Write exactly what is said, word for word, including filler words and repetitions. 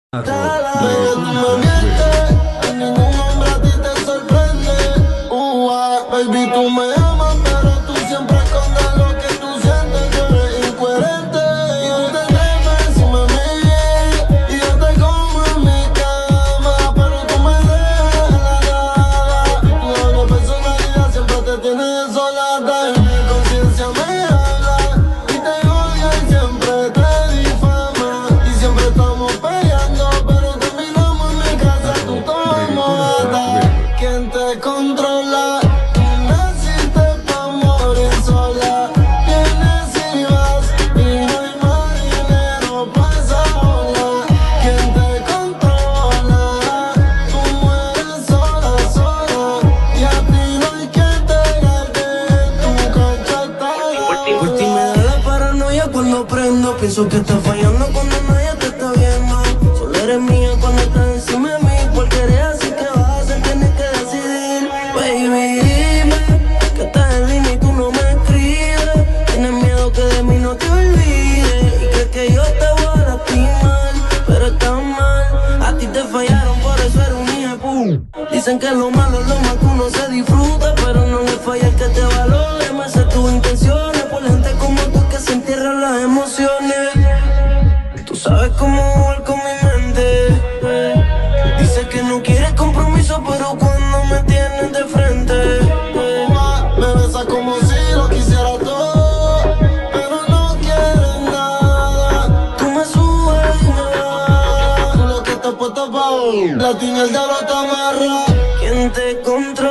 Baby, tú me mientes, a ningún hombre a ti te sorprende. Uh, ah, baby, tú me amas, pero tú siempre escondes lo que tú sientes. Tú eres incoherente. Y yo te trepo encima de mí, y yo te como en mi cama, pero tú me dejas la nada. Tu doble personalidad siempre te tiene desolada. Y mi conciencia me habla y te odia y siempre te difama. Y siempre estamos peleando, pero terminamos en mi casa. Tú tomas nada. ¿Quién te controla? Tú naciste pa' morir sola. Vienes y vas, y no hay marinero pa' esa ola. ¿Quién te controla? Tú mueres sola, sola, y a ti no hay quien te gane tu cachatada. Por ti me da la paranoia cuando prendo. Pienso que estás fallando cuando nadie te está viendo. Solo eres mía cuando estás encima de mí. Porque eres así que vas a hacer, tienes que decidir. Baby, dime que estás en línea y tú no me escribes. Tienes miedo que de mí no te olvides. Y crees que yo te voy a lastimar, pero estás mal. A ti te fallaron, por eso eres un hijo de pu. Dicen que lo malo es lo más que uno se disfruta, pero no le falla el que te valore. Me sé tus intenciones por la gente como tú que se entierran las emociones. Tú sabes cómo jugar con mi mente. Dices que no quieres compromiso, pero cuando me tienes de frente, Me besas como si lo quisiera todo, pero no quieres nada. tú me subes y me bajas. Tú lo que estás puesto pa' hoy, la tiene el diablo te amarra. ¿Quién te controla?